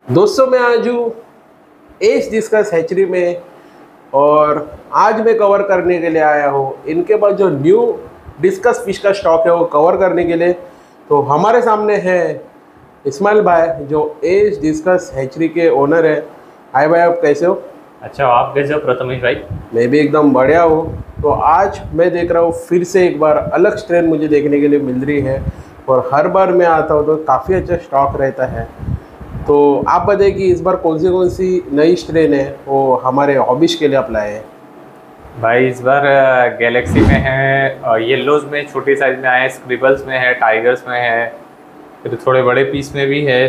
दोस्तों मैं आज हूँ एज डिस्कस हैचरी में और आज मैं कवर करने के लिए आया हूँ इनके पास जो न्यू डिस्कस फिश का स्टॉक है वो कवर करने के लिए। तो हमारे सामने है इस्माइल भाई जो एज डिस्कस हैचरी के ओनर है। हाय भाई, आप कैसे हो? अच्छा, आप कैसे हो प्रथमेश भाई? मैं भी एकदम बढ़िया हूँ। तो आज मैं देख रहा हूँ फिर से एक बार अलग स्ट्रेन मुझे देखने के लिए मिल रही है और हर बार मैं आता हूँ तो काफ़ी अच्छा स्टॉक रहता है। तो आप बताइए कि इस बार कौन सी नई स्ट्रेन है वो हमारे हॉबीज के लिए अप्लाई है? भाई इस बार गैलेक्सी में है, येलोज में छोटी साइज में आए, स्क्रिबल्स में है, टाइगर्स में है, फिर थोड़े बड़े पीस में भी है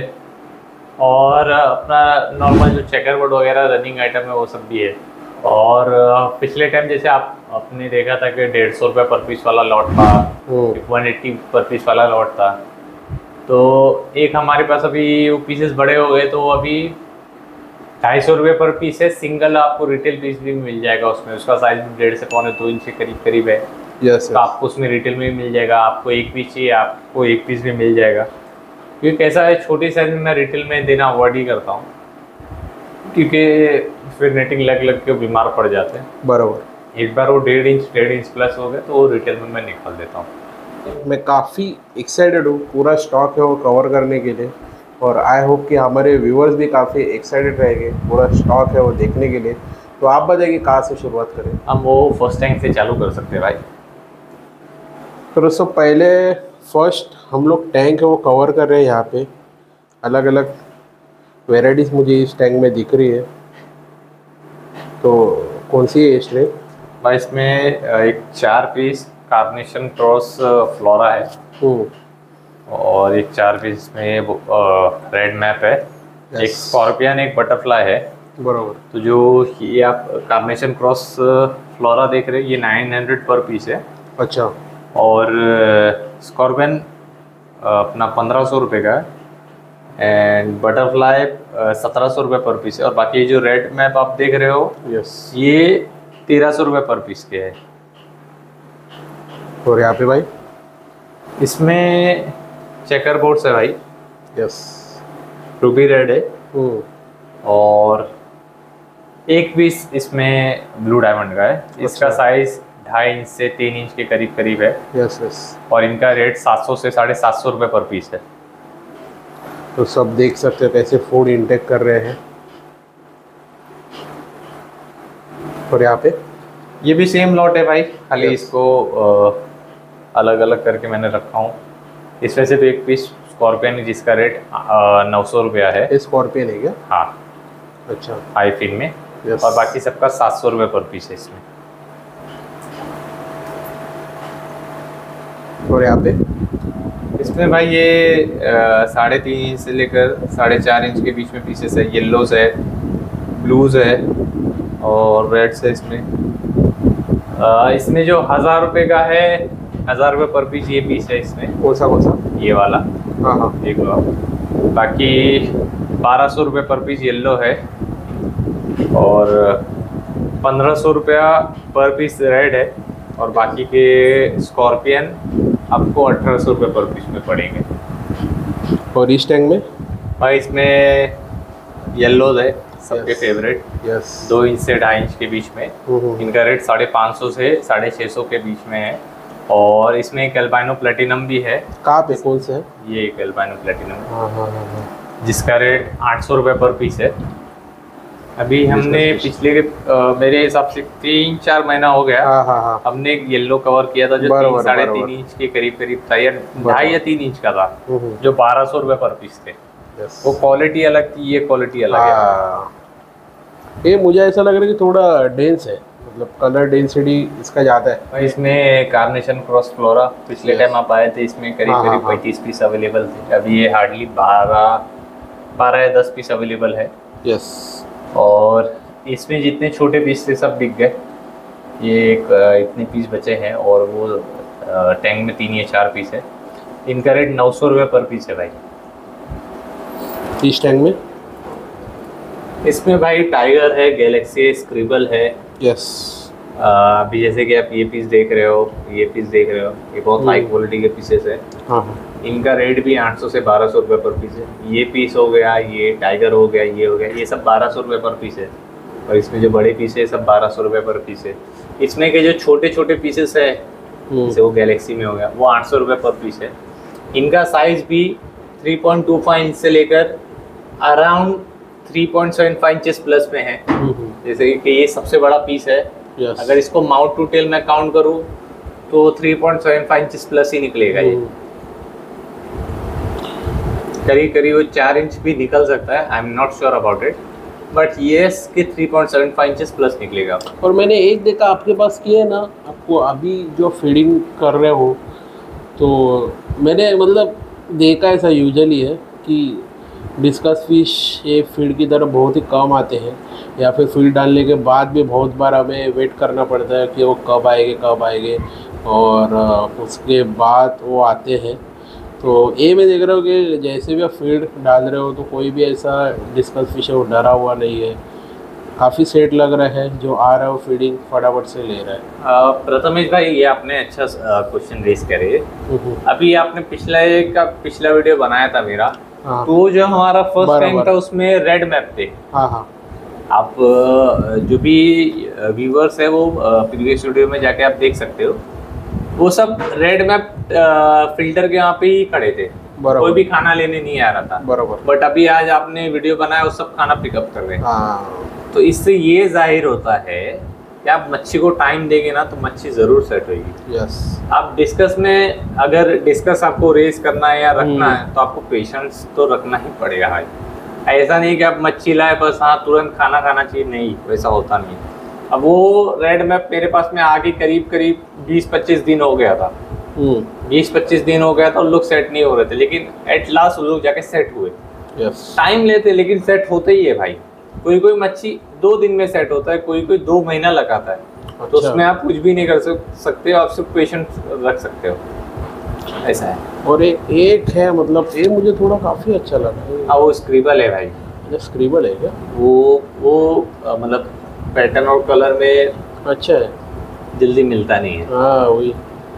और अपना नॉर्मल जो चेकर बोर्ड वगैरह रनिंग आइटम है वो सब भी है। और पिछले टाइम जैसे आपने देखा था कि 150 रुपये पर पीस वाला लॉट था, 180 पर पीस वाला लॉट था। तो एक हमारे पास अभी वो पीसेस बड़े हो गए, तो अभी 250 रुपये पर पीस है। सिंगल आपको रिटेल पीस भी मिल जाएगा, उसमें उसका साइज 1.5 से 1.25 इंच के करीब करीब है। यस तो आपको उसमें रिटेल में भी मिल जाएगा। आपको एक पीस चाहिए, आपको एक पीस भी मिल जाएगा। क्योंकि कैसा है, छोटी साइज में मैं रिटेल में देना अवॉइड ही करता हूँ, क्योंकि फिर नेटिंग लग लग के बीमार पड़ जाते हैं। बराबर। एक बार वो 1.5 इंच प्लस हो गए तो वो रिटेल में मैं निकाल देता हूँ। मैं काफ़ी एक्साइटेड हूँ, पूरा स्टॉक है वो कवर करने के लिए और आई होप कि हमारे व्यूअर्स भी काफ़ी एक्साइटेड रहेंगे पूरा स्टॉक है वो देखने के लिए। तो आप बताइए कि कहाँ से शुरुआत करें? हम वो फर्स्ट टैंक से चालू कर सकते हैं भाई। तो दोस्तों पहले फर्स्ट हम लोग टैंक है वो कवर कर रहे हैं। यहाँ पे अलग अलग वेराइटीज़ मुझे इस टैंक में दिख रही है। तो कौन सी है स्ट्रेन? भाई इसमें एक 4 पीस कार्नेशन क्रॉस फ्लोरा है और एक 4 पीस में रेड मैप है। एक स्कॉर्पियन, एक बटरफ्लाई है। बराबर। तो जो ये आप कार्नेशन क्रॉस फ्लोरा देख रहे हैं, ये 900 पर पीस है। अच्छा। और स्कॉर्पियन अपना 1500 रुपये का है एंड बटरफ्लाई 1700 रुपये पर पीस है। और बाकी जो रेड मैप आप देख रहे हो, यस, ये 1300 रुपये पर पीस के है। और यहाँ पे भाई इसमें चेकर बोर्ड्स है भाई। यस। रूबी रेड है और एक पीस इसमें ब्लू डायमंड का है। इसका साइज 2.5 इंच से 3 इंच के करीब करीब है। Yes yes. और इनका रेट 700 से 750 रुपये पर पीस है। तो सब देख सकते हो कैसे फूड इंटेक कर रहे हैं। और यहाँ पे ये भी सेम लॉट है भाई, खाली इसको अलग अलग करके मैंने रखा हूँ। इसमें से तो एक पीस स्कॉर्पियन है जिसका रेट 900 रुपया है। स्कॉर्पियन है क्या? हाँ। अच्छा। हाई फिन में। और बाकी सबका 700 रुपये पर पीस है इसमें। और यहाँ पे इसमें भाई ये 3.5 इंच से लेकर 4.5 इंच के बीच में पीसेस है। येलोज है, ब्लूज है और रेड्स है इसमें। इसमें जो 1000 रुपये का है, 1000 रुपये पर पीस ये पीस है इसमें। कौन सा? ये वाला। हाँ हाँ, देख लो आप। बाकी 1200 रुपये पर पीस येलो है और 1500 रुपया पर पीस रेड है। और बाकी के स्कॉर्पियन आपको 1800 रुपये पर पीस में पड़ेंगे। और इस टैंक में भाई इसमें येलोज है सबके फेवरेट। यस। 2 इंच से 2.5 इंच के बीच में। इनका रेट 550 से 650 के बीच में है। और इसमें एक एल्बाइनो प्लेटिनम भी है। कहाँ पे, कौन से है? ये एक एल्बाइनो प्लेटिनम, हाँ हाँ हाँ, जिसका रेट 800 रुपये पर पीस है। अभी हमने पिछले मेरे हिसाब से 3-4 महीना हो गया। हाँ। हमने एक येलो कवर किया था जो 3-3.5 इंच के करीब करीब था, या 2.5 या 3 इंच का था, जो 1200 रुपये पर पीस थे। वो क्वालिटी अलग थी, ये क्वालिटी अलग है। ये मुझे ऐसा लग रहा है कि थोड़ा डेंस है, मतलब कलर डेंसिटी इसका ज़्यादा है। भाई इसमें कार्नेशन क्रॉस फ्लोरा पिछले टाइम आप आए थे, इसमें करीब करीब 35 पीस अवेलेबल थे। अभी ये हार्डली 12 या 10 पीस अवेलेबल है। यस। और इसमें जितने छोटे पीस थे सब बिक गए। ये एक इतने पीस बचे हैं और वो टैंक में 3 या 4 पीस है। इनका रेट 900 रुपये पर पीस है भाई। इस टैंक में इसमें भाई टाइगर है, गैलेक्सी है, स्क्रिबल है। यस। अभी जैसे कि आप ये पीस देख रहे हो, ये पीस देख रहे हो, ये बहुत हाई क्वालिटी के पीसेस है। हाँ। इनका रेट भी 800 से 1200 रुपये पर पीस है। ये पीस हो गया, ये टाइगर हो गया, ये हो गया, ये सब 1200 रुपये पर पीस है। और इसमें जो बड़े पीस है सब 1200 रुपये पर पीस है। इसमें के जो छोटे छोटे पीसेस है जैसे वो गैलेक्सी में हो गया, वो 800 रुपये पर पीस है। इनका साइज भी 3.25 इंच से लेकर अराउंड 3.75 इंचेस प्लस में है। जैसे कि ये सबसे बड़ा पीस है। अगर इसको माउथ टू टेल में काउंट करूँ तो 3.75 इंचेस प्लस ही निकलेगा। ये करीब करीब 4 इंच भी निकल सकता है, I am not sure about it, but ये कि 3.75 इंचेस प्लस निकलेगा। और मैंने एक देखा आपके पास की है ना, आपको अभी जो फीडिंग कर रहे हो, तो मैंने मतलब देखा ऐसा यूजुअली है कि डिस्कस फिश ये फीड की तरफ बहुत ही कम आते हैं, या फिर फीड डालने के बाद भी बहुत बार हमें वेट करना पड़ता है कि वो कब आएंगे, और उसके बाद वो आते हैं। तो ये मैं देख रहा हूँ कि जैसे भी आप फीड डाल रहे हो तो कोई भी ऐसा डिस्कस फिश है वो डरा हुआ नहीं है, काफ़ी सेट लग रहा है, जो आ रहा है वो फीडिंग फटाफट से ले रहा है। प्रथमेश भाई, ये आपने अच्छा क्वेश्चन रेज करे। अभी आपने पिछला वीडियो बनाया था मेरा, तो जो हमारा फर्स्ट टैंक था उसमें रेड मैप थे। हाँ। आप जो भी व्यूवर्स है वो प्रीवियस वीडियो में जाके आप देख सकते हो, वो सब रेड मैप फिल्टर के यहाँ पे ही खड़े थे, कोई भी खाना लेने नहीं आ रहा था। बराबर। बट अभी आज आपने वीडियो बनाया वो सब खाना पिकअप कर रहे हैं। हाँ। तो इससे ये जाहिर होता है कि आप मच्छी को टाइम देंगे ना तो मच्छी जरूर सेट होगी। यस। आप डिस्कस में अगर डिस्कस आपको रेस करना है या रखना है तो आपको पेशेंस तो रखना ही पड़ेगा भाई। ऐसा नहीं कि आप मच्छी लाए बस हाँ तुरंत खाना खाना चाहिए, नहीं, वैसा होता नहीं। अब वो रेड मैप मेरे पास में आगे करीब 20-25 दिन हो गया था। 20-25 दिन हो गया था, उन लोग सेट नहीं हो रहे थे, लेकिन एट लास्ट उन लोग जाके सेट हुए। टाइम लेते लेकिन सेट होते ही है भाई। कोई मच्छी 2 दिन में सेट होता है, कोई 2 महीना लगाता है। अच्छा। तो उसमें आप कुछ भी नहीं कर सकते हो, आप सिर्फ पेशेंस रख सकते हो, ऐसा है। और एक है, मतलब ये मुझे थोड़ा काफ़ी अच्छा लगा। हाँ, वो स्क्रिबल है भाई। स्क्रिबल है क्या? वो मतलब पैटर्न और कलर में अच्छा है, जल्दी मिलता नहीं है। हाँ वही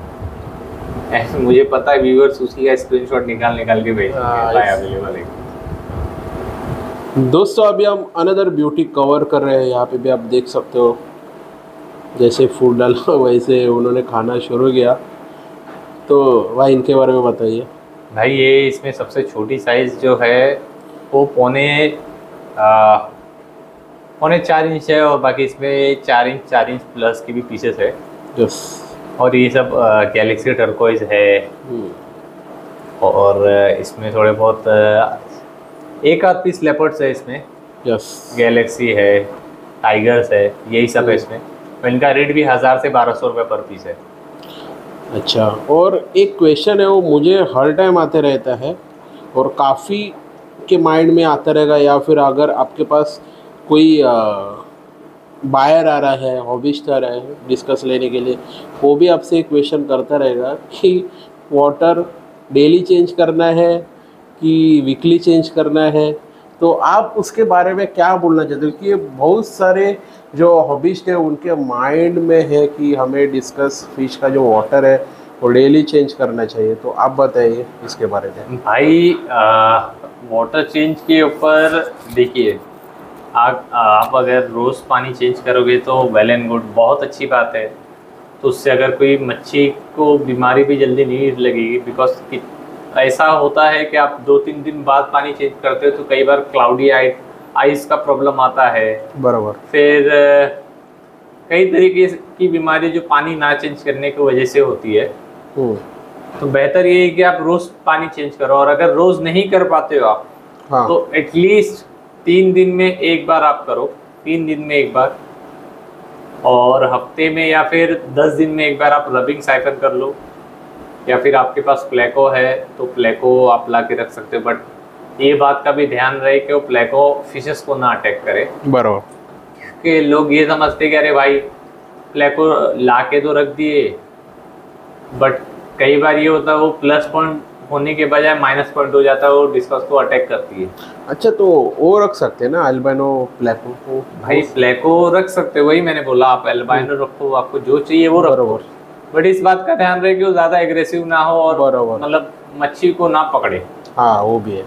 मुझे पता है, व्यूअर्स उसी का स्क्रीनशॉट निकाल के भेजते हैं, अवेलेबल है। दोस्तों अभी हम अनदर ब्यूटी कवर कर रहे हैं। यहाँ पे भी आप देख सकते हो, जैसे फूड डाला वैसे उन्होंने खाना शुरू किया। तो भाई इनके बारे में बताइए। भाई ये इसमें सबसे छोटी साइज़ जो है वो पौने 4 इंच है, और बाकी इसमें 4 इंच प्लस की भी पीसेस है। यस। और ये सब गैलेक्सी टर्कोइज है, और इसमें थोड़े बहुत एक आध पीस लेपर्ड्स है इसमें। यस। गैलेक्सी है, टाइगर्स है, यही सब है इसमें। तो इनका रेट भी 1000 से 1200 रुपये पर पीस है। अच्छा, और एक क्वेश्चन है वो मुझे हर टाइम आते रहता है और काफ़ी के माइंड में आता रहेगा, या फिर अगर आपके पास कोई बायर आ रहा है, हॉबिस्ट आ रहा है डिस्कस लेने के लिए, वो भी आपसे एक क्वेश्चन करता रहेगा कि वाटर डेली चेंज करना है कि वीकली चेंज करना है। तो आप उसके बारे में क्या बोलना चाहते हो? कि ये बहुत सारे जो हॉबिस्ट है उनके माइंड में है कि हमें डिस्कस फिश का जो वाटर है वो डेली चेंज करना चाहिए, तो आप बताइए इसके बारे में। भाई वाटर चेंज के ऊपर देखिए, आप अगर रोज़ पानी चेंज करोगे तो वेल एंड गुड, बहुत अच्छी बात है। तो उससे अगर कोई मच्छी को बीमारी भी जल्दी नहीं लगेगी, बिकॉज ऐसा होता है कि आप 2-3 दिन बाद पानी चेंज करते हो तो कई बार क्लाउडी आइस का प्रॉब्लम आता है। बराबर। फिर कई तरीके की बीमारी जो पानी ना चेंज करने की वजह से होती है। तो बेहतर ये है कि आप रोज़ पानी चेंज करो, और अगर रोज़ नहीं कर पाते हो आप, हाँ, तो एटलीस्ट 3 दिन में एक बार आप करो, 3 दिन में एक बार, और हफ्ते में या फिर 10 दिन में एक बार आप रबिंग साइफन कर लो। या फिर आपके पास प्लेको है तो प्लेको आप ला के रख सकते हो, बट ये बात का भी ध्यान रहे कि वो प्लेको फिशेस को ना अटैक करे। बराबर। कि लोग ये समझते कि अरे भाई प्लेको ला के तो रख दिए, बट कई बार ये होता है वो प्लस पॉइंट होने के बजाय माइनस पॉइंट हो जाता है, वो डिस्कस को अटैक करती है। अच्छा, तो वो रख सकते हैं ना अल्बाइनो प्लेको को? भाई प्लेको रख सकते हो, वही मैंने बोला, आप अल्बाइनो रखो, आपको जो चाहिए वो रखो, बट इस बात का ध्यान रहे कि वो ज़्यादा एग्रेसिव ना हो और मतलब मच्छी को ना पकड़े। हाँ वो भी है।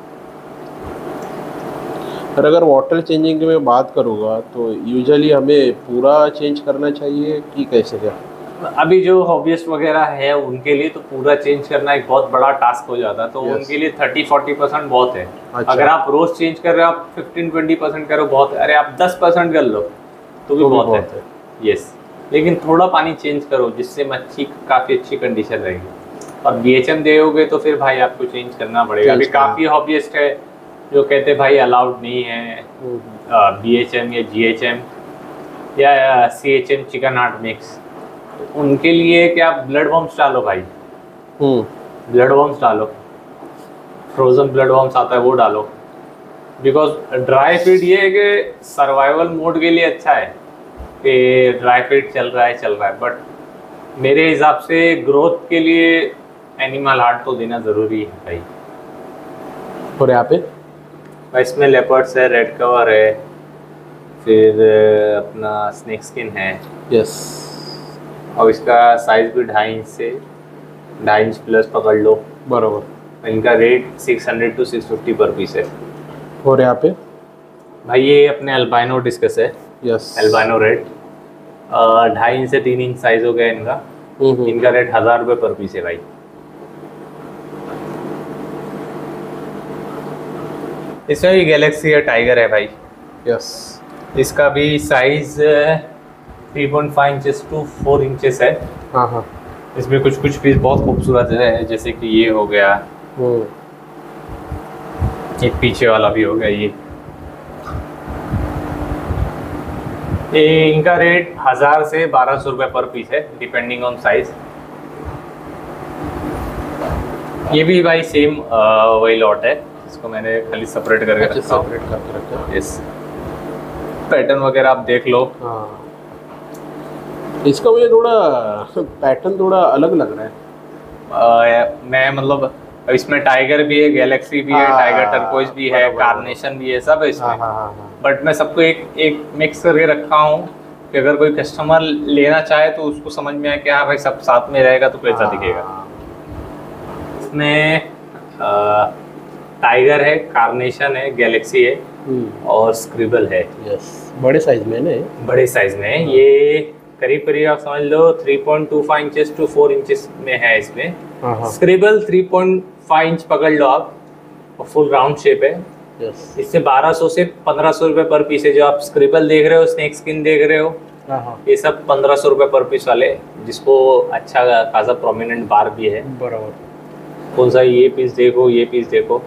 पर अगर वाटर चेंजिंग की मैं बात करूँगा तो यूजुअली हमें पूरा चेंज करना चाहिए कि कैसे क्या? अभी जो हॉबिस्ट वगैरह है उनके लिए तो पूरा चेंज करना एक बहुत बड़ा टास्क हो जाता है, तो Yes. उनके लिए 30-40% बहुत है। अच्छा। अगर आप रोज चेंज कर रहे हो, आप 15-20% करो बहुत है। अरे आप 10% कर लो तो भी बहुत है। यस, लेकिन थोड़ा पानी चेंज करो जिससे मच्छी काफ़ी अच्छी कंडीशन रहेगी। और BHM दोगे तो फिर भाई आपको चेंज करना पड़ेगा। अभी काफ़ी हॉबिस्ट है जो कहते भाई अलाउड नहीं है BHM या GHM या CHM चिकन हार्ट मिक्स। उनके लिए क्या ब्लड वर्म्स डालो भाई, ब्लड वर्म्स डालो, फ्रोजन ब्लड वर्म्स आता है वो डालो। बिकॉज ड्राई फीड ये है कि सर्वाइवल मोड के लिए अच्छा है कि ड्राई फीड चल रहा है, बट मेरे हिसाब से ग्रोथ के लिए एनिमल हार्ट तो देना ज़रूरी है भाई। और यहाँ पे भाई इसमें लेपर्ड्स है, रेड कवर है, फिर अपना स्नेक स्किन है। यस। और इसका साइज भी 2.5 इंच से 2.5 इंच प्लस पकड़ लो। बराबर। इनका रेट 600 to 650 पर पीस है। और यहाँ पे भाई ये अपने अल्बाइनो डिस्कस है। यस। अल्बाइनो रेड 2.5 इंच से 3 इंच साइज हो गया इनका। इनका रेट 1000 रुपये पर पीस है भाई। इसमें भी गैलेक्सी है, टाइगर है भाई। यस। इसका भी साइज 3.5 इंचेस to 4 इंचेस है। हाँ हाँ। इसमें कुछ कुछ पीस बहुत खूबसूरत है, जैसे कि ये हो गया, एक पीछे वाला भी हो गया। ये इनका रेट 1000 से 1200 रुपये पर पीस है, डिपेंडिंग ऑन साइज। ये भी भाई सेम वही लॉट है, इसको मैंने खाली सेपरेट करके रखा हूँ। सेपरेट करके रखा है। यस, पैटर्न वगैरह आप देख लो। हाँ, इसका मुझे थोड़ा पैटर्न थोड़ा अलग लग रहा है। मैं मतलब इसमें टाइगर भी है, गैलेक्सी भी है, टाइगर टर्कोइज भी है, कार्नेशन भी है, सब है इसमें। बट मैं सबको एक मिक्स करके रखा हूँ कि अगर कोई कस्टमर लेना चाहे तो उसको समझ में आए कि हाँ भाई सब साथ में रहेगा तो कैसा दिखेगा। इसमें टाइगर है, कार्नेशन है, गैलेक्सी है और स्क्रिबल है। यस, बड़े साइज में है, बड़े साइज में है। ये करीब करीब आप समझ लो 3.25 इंचेस to 4 इंचेस में है। इसमें स्क्रिबल 3.5 इंच पकड़ लो आप, और फुल राउंड शेप है। इससे 1200 से 1500 रुपये पर पीस है। जो आप स्क्रिबल देख रहे हो, स्नेक स्किन देख रहे हो, ये सब 1500 रुपये पर पीस वाले, जिसको अच्छा खासा प्रोमिनेंट बार भी है। बराबर। कौन सा ये पीस देखो, ये पीस देखो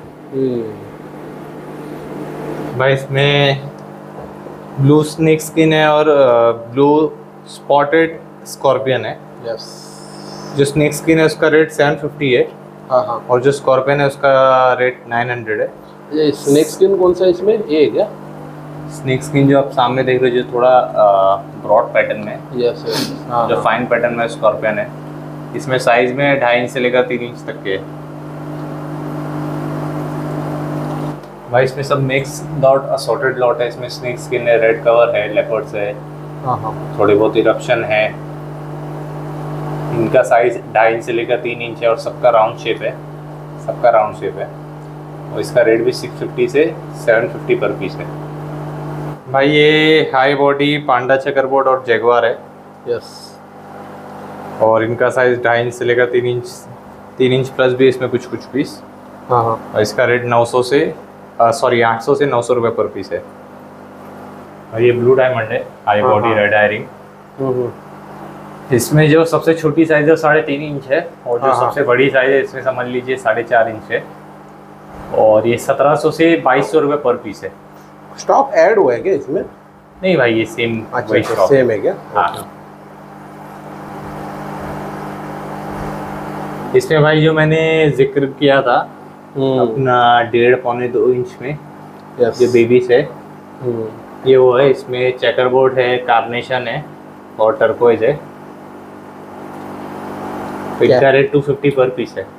भाई। इसमें ब्लू स्नेक स्किन है और ब्लू स्पॉटेड स्कॉर्पियन है। यस। जो स्नेक स्किन है उसका रेट 750 है। हाँ। और जो स्कॉर्पियन है उसका रेट 900 है। ये स्नेक स्किन कौन सा इसमें, ये है क्या? स्नेक स्किन जो आप सामने देख रहे हो, जो थोड़ा ब्रॉड पैटर्न में। यस। जो फाइन पैटर्न में स्कॉर्पियन है, इसमें साइज में 2.5 इंच से लेकर 3 इंच तक के। भाई इसमें सब मिक्स लॉट, असॉर्टेड लॉट है। इसमें स्नेक स्किन है, रेड कवर है, लेपर्ड्स है, थोड़े बहुत इरप्शन है। इनका साइज 2.5 इंच से लेकर 3 इंच है और सबका राउंड शेप है। और इसका रेट भी 650 से 750 पर पीस है। भाई ये हाई बॉडी पांडा चेकरबोर्ड और जैगवार है। यस। और इनका साइज 2.5 इंच से लेकर 3 इंच प्लस भी इसमें कुछ पीस। और इसका रेट 800 से 900 रुपये पर पीस है। और ये ब्लू डायमंड है, हाई बॉडी रेड आयरिंग। इसमें जो सबसे छोटी साइज है 3.5 इंच है, और जो सबसे बड़ी साइज है इसमें समझ लीजिए 4.5 इंच है। और ये 1700 से 2200 रुपये पर पीस है। स्टॉक ऐड हुआ है क्या इसमें? नहीं भाई, ये सेम स्टॉक सेम है क्या? हाँ। इसमें भाई जो मैंने जिक्र किया था अपना 1.5-2 इंच में जो बेबीज है, ये वो है। इसमें चेकरबोर्ड है, कार्नेशन है और टर्कोइज है। इनका रेट 250 पर पीस है।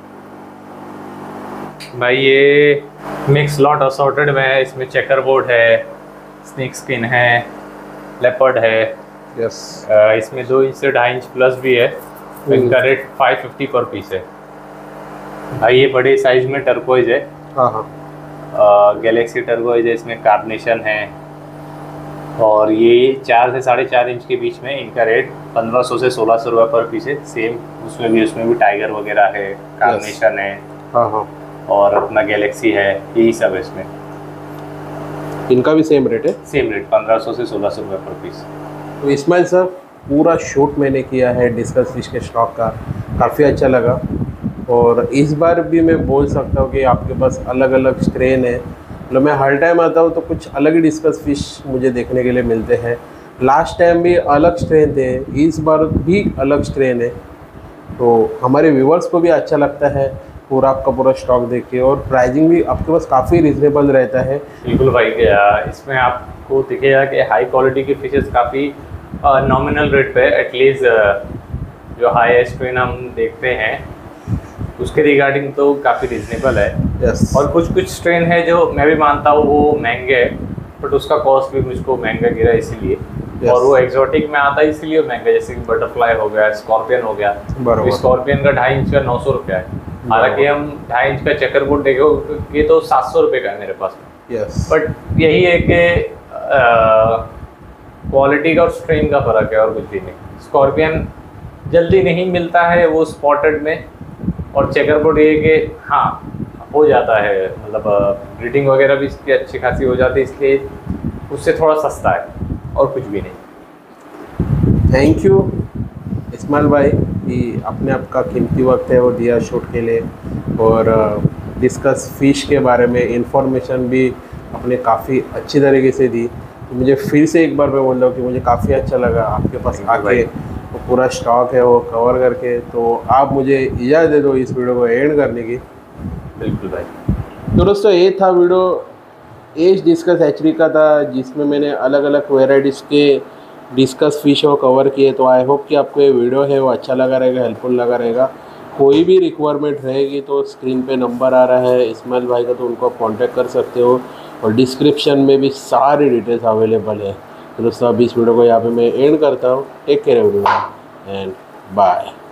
भाई ये मिक्स लॉट असॉर्टेड में है। इसमें चेकरबोर्ड है, स्नेक स्किन है, लेपर्ड है। यस। इसमें 2 इंच से 2.5 इंच प्लस भी है। इनका रेट 550 पर पीस है। ये बड़े साइज में टर्कोइज है। हाँ हाँ, गैलेक्सी टर्कोइज है, इसमें कार्नेशन है। और ये 4 से 4.5 इंच के बीच में इनका रेट 1500 से 1600 रुपये पर पीस है। सेम उसमें भी टाइगर वगैरह है, कार्नेशन है। हाँ हाँ, और अपना गैलेक्सी है, यही सब है इसमें। इनका भी सेम रेट है? सेम रेट 1500 से 1600 रुपये पर पीस। तो इस्माइल सर, पूरा शूट मैंने किया है डिस्कस फिश के स्टॉक का, काफ़ी अच्छा लगा। और इस बार भी मैं बोल सकता हूँ कि आपके पास अलग अलग स्ट्रेन है। मतलब मैं हर टाइम आता हूँ तो कुछ अलग ही डिस्कस फिश मुझे देखने के लिए मिलते हैं। लास्ट टाइम भी अलग स्ट्रेन थे, इस बार भी अलग स्ट्रेन है। तो हमारे व्यूवर्स को भी अच्छा लगता है पूरा आपका पूरा स्टॉक देख के, और प्राइसिंग भी आपके पास काफ़ी रिजनेबल रहता है। बिल्कुल भाई, इसमें आपको दिखेगा कि हाई क्वालिटी की फिशेस काफ़ी नॉमिनल रेट पे, एटलीस्ट जो हाई स्ट्रेन हम देखते हैं उसके रिगार्डिंग तो काफ़ी रिजनेबल है। यस। और कुछ स्ट्रेन है जो मैं भी मानता हूँ वो महंगे है, बट उसका कॉस्ट भी मुझको महंगा गिरा इसीलिए। और वो एक्जोटिक में आता है इसीलिए महंगा, जैसे कि बटरफ्लाई हो गया, स्कॉर्पियन हो गया। बराबर। स्कॉर्पियन का 2.5 इंच का 900 रुपया है, हालांकि हम 2.5 इंच का चेकरबोर्ड देखे ये तो 700 रुपये का है मेरे पास में। यस। बट यही है कि क्वालिटी का और स्ट्रेन का फ़र्क है, और कुछ भी नहीं। स्कॉर्पियन जल्दी नहीं मिलता है वो स्पॉटेड में, और चेकरबोर्ड ये कि हाँ हो जाता है, मतलब ब्रीडिंग वगैरह भी इसकी अच्छी खासी हो जाती है, इसलिए उससे थोड़ा सस्ता है, और कुछ भी नहीं। थैंक यू इस्माइल भाई कि आपने आपका कीमती वक्त है वो दिया शूट के लिए, और डिस्कस फिश के बारे में इंफॉर्मेशन भी आपने काफ़ी अच्छी तरीके से दी। तो मुझे फिर से एक बार मैं बोल रहा हूँ कि मुझे काफ़ी अच्छा लगा आपके पास आके, वो पूरा स्टॉक है वो कवर करके। तो आप मुझे इजाज़त दे दो इस वीडियो को एंड करने की। बिल्कुल भाई। तो दोस्तों, ये था वीडियो एज डिस्कस हैचरी का था, जिसमें मैंने अलग अलग वेराइटीज़ के डिस्कस फिश को कवर किए। तो आई होप कि आपको ये वीडियो है वो अच्छा लगा रहेगा, हेल्पफुल लगा रहेगा। कोई भी रिक्वायरमेंट रहेगी तो स्क्रीन पे नंबर आ रहा है इस्माइल भाई का, तो उनको आप कॉन्टैक्ट कर सकते हो, और डिस्क्रिप्शन में भी सारी डिटेल्स अवेलेबल है। तो दोस्तों, अभी इस वीडियो को यहाँ पे मैं एंड करता हूँ। Take care everyone and bye.